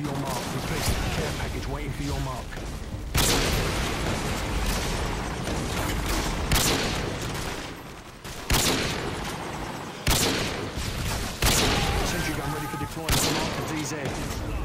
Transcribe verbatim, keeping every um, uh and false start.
your mark. We've placed a care package waiting for your mark. Sentry gun ready for deployment. Mark the D Z.